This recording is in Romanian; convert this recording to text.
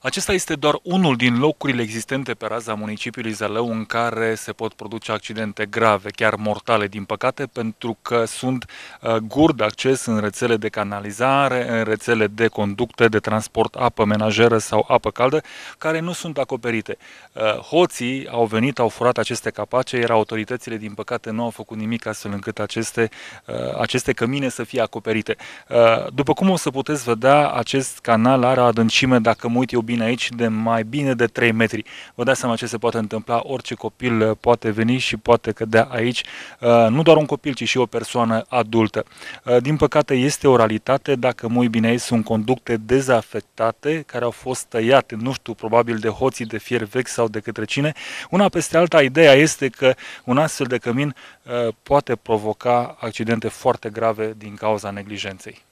Acesta este doar unul din locurile existente pe raza municipiului Zalău în care se pot produce accidente grave, chiar mortale, din păcate, pentru că sunt guri de acces în rețele de canalizare, în rețele de conducte de transport apă menajeră sau apă caldă, care nu sunt acoperite. Hoții au venit, au furat aceste capace, iar autoritățile, din păcate, nu au făcut nimic astfel încât aceste cămine să fie acoperite. După cum o să puteți vedea, acest canal are o adâncime, dacă mă uit eu bine aici, de mai bine de 3 metri. Vă dați seama ce se poate întâmpla, orice copil poate veni și poate cădea aici, nu doar un copil, ci și o persoană adultă. Din păcate este o realitate, dacă mă uit bine aici, sunt conducte dezafectate, care au fost tăiate, nu știu, probabil de hoții de fier vechi sau de către cine. Una peste alta, ideea este că un astfel de cămin poate provoca accidente foarte grave din cauza neglijenței.